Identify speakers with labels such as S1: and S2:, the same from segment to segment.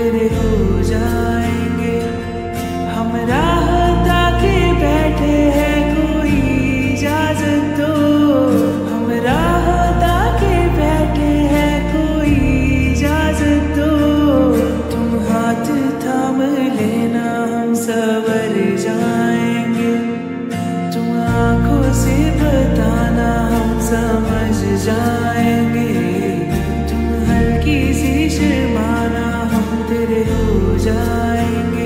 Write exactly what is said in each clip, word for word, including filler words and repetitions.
S1: तेरे हो जाएंगे। हम राह ताके बैठे हैं, कोई इजाजत दो। हम राह ताके बैठे हैं, कोई इजाजत दो। तुम हाथ थाम लेना, हम सवर जाएंगे। तुम आंखों से बताना, हम समझ जाएंगे। तुम हल्की सी शर्माना, हम तेरे हो जाएंगे।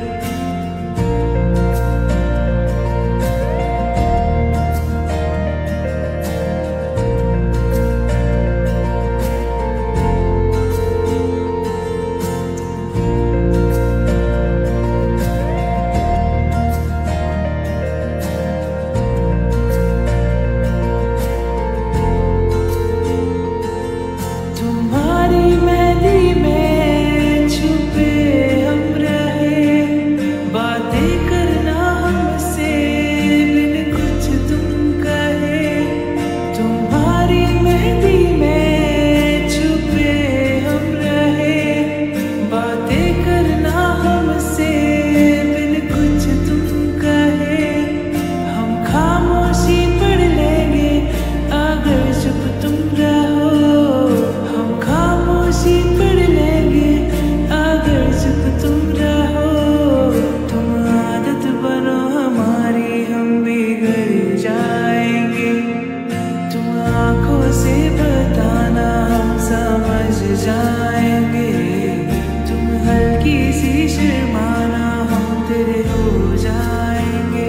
S1: जाएंगे। तुम हल्की सी शर्माना, हम तेरे हो जाएंगे।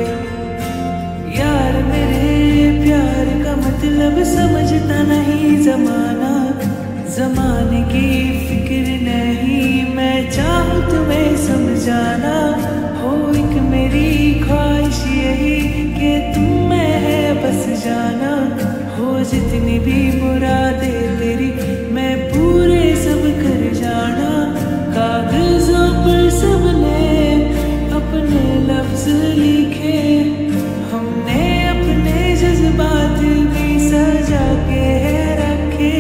S1: यार मेरे प्यार का मतलब समझता नहीं जमाना। जमाने की फिक्र नहीं, मैं चाहूँ तुम्हें समझाना। हो एक मेरी ख्वाहिश यही कि तुम में है बस जाना। हो जितनी भी मुरादे तेरी, मैं पूरे सब कर जाना। कागजों पर सबने अपने लफ्ज लिखे, हमने अपने जज्बात भी सजा के रखे।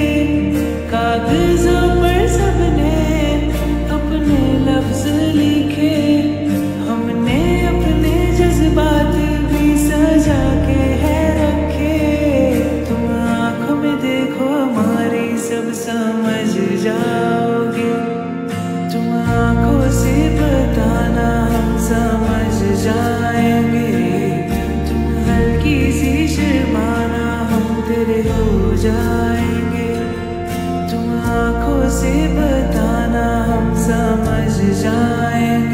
S1: कागजों पर सबने अपने लफ्ज लिखे, हमने अपने जज्बात भी सजा के रखे। तुम आंखों में देखो हमारी, सब समझ जाओगे। तुम आंखों से बताना, हम समझ जाएंगे। तुम हल्की सी शर्माना, हम तेरे हो जाएंगे। तुम आंखों से बताना, हम समझ जाएंगे।